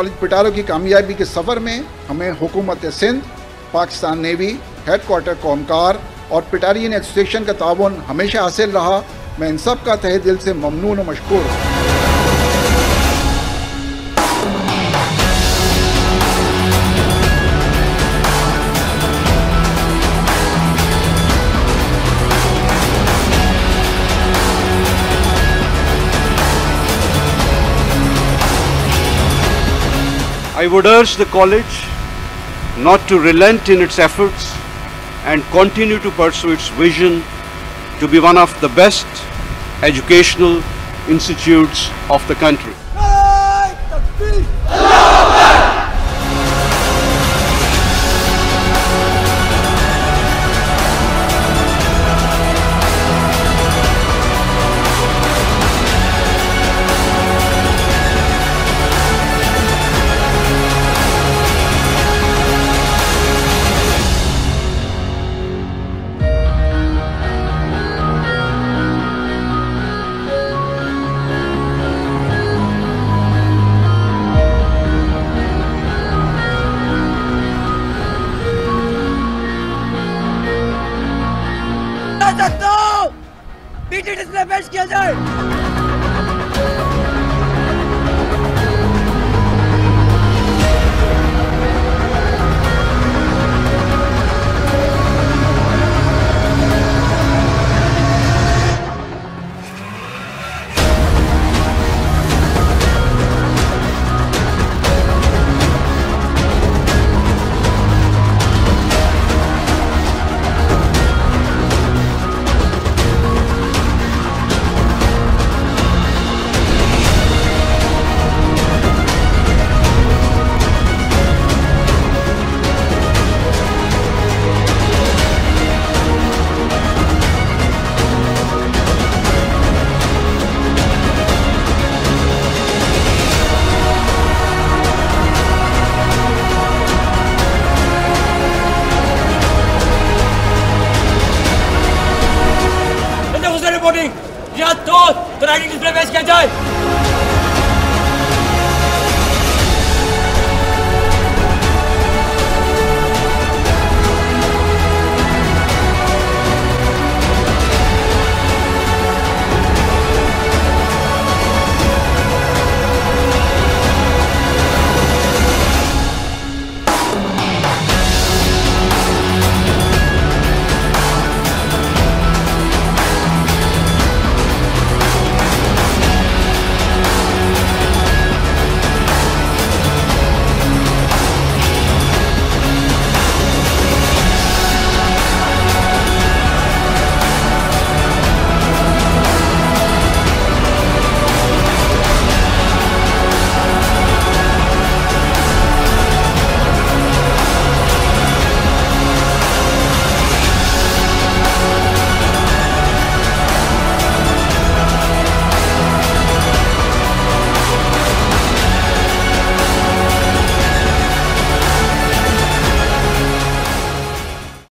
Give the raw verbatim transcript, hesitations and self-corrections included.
College Petaro की कामयाबी के सफ़र में हमें हुकूमत Sindh, Pakistan navy, headquarter कौमकार और पिटारियन एसोसिएशन का ताउन हमेशा हासिल रहा। मैं इन सब का तहे दिल से ममनून और मशकूर हूँ। I would urge the college not to relent in its efforts and continue to pursue its vision to be one of the best educational institutes of the country. PT display पेश किया जाए। रिपोर्टिंग, यहाँ तो karate display पेश किया जाए।